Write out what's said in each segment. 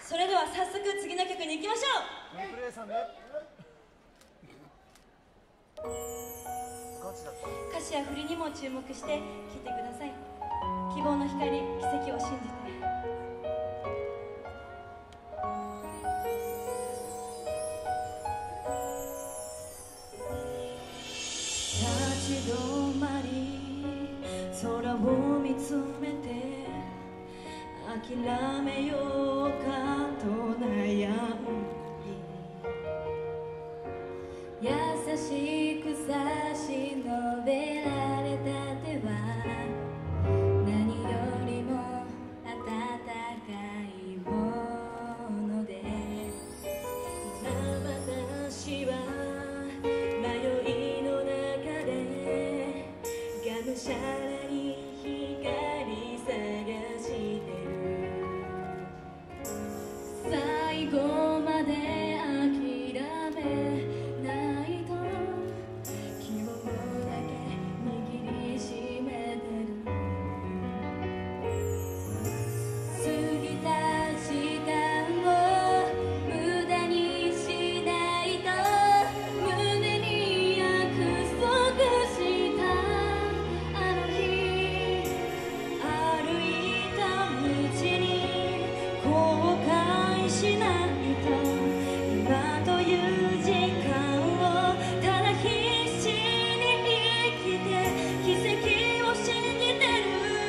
それでは早速次の曲に行きましょう。 プレイさんね。 歌詞や振りにも注目して聴いてください。希望の光、奇跡を信じて。立ち止まり空を見つめて諦めようかと悩み優しく差し伸べられた手は何よりも温かいもので今私は迷いの中でがむしゃらに光探してる最後まで諦めないと希望だけ握りしめてる過ぎた時間を無駄にしないと胸に約束したあの日歩いた道に後悔しないと今という時間をただ必死に生きて奇跡を信じてる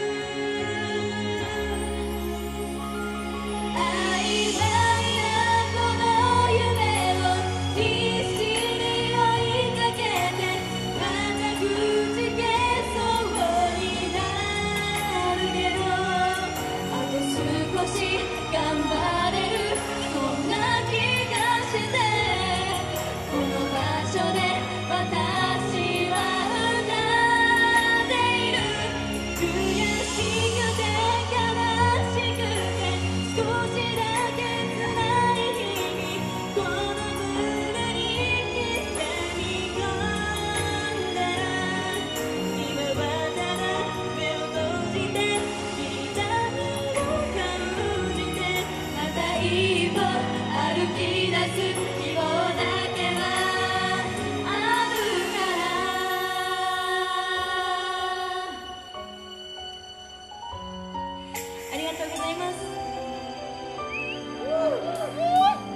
曖昧なこの夢を必死に追いかけてまたくじけそうになるけどあと少し頑張れるそんな気がしてこの場所で私は歌っている悔しくて悲しくて少しだけ辛い日にこの胸に刻み込んだ今はただ目を閉じてきたを感じてまた一歩歩き出す希望だけはあるからありがとうございます。